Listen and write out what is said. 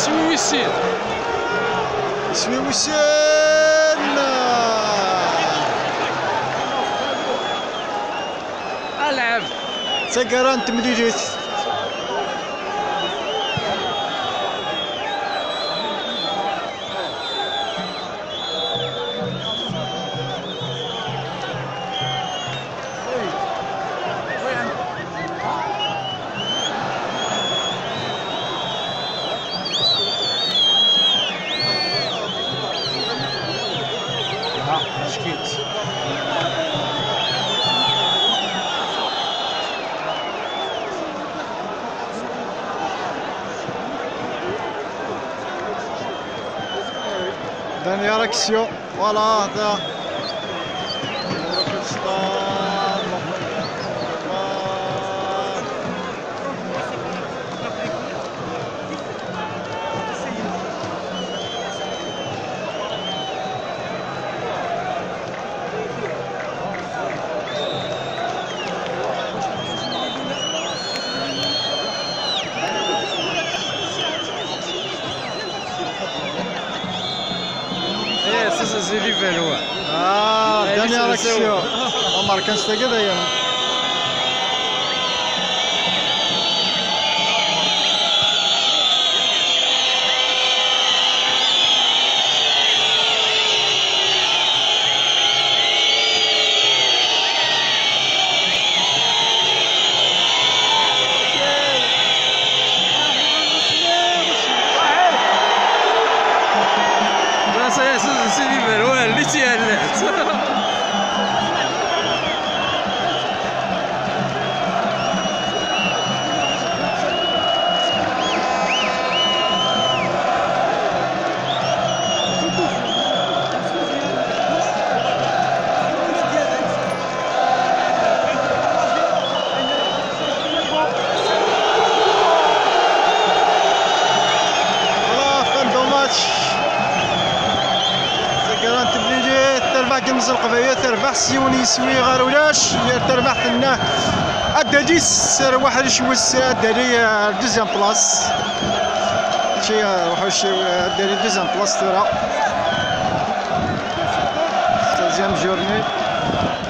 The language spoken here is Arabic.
يسوي ويسين يسوي ويسين العب تقران تمديديت شكيت دانيال اكسيو فوالا هذا سي ليفل هو دانيال اكسيو عمر كان كذا يعني سي ليفل هو اللي تيهلات تربح كنز القضية تربح سيوني يسوي غير ولاش تربح حنا الدادي سر واحد شوس الدادي دوزيام بلاص شي واحد الدادي دوزيام بلاص ترى دوزيام جورني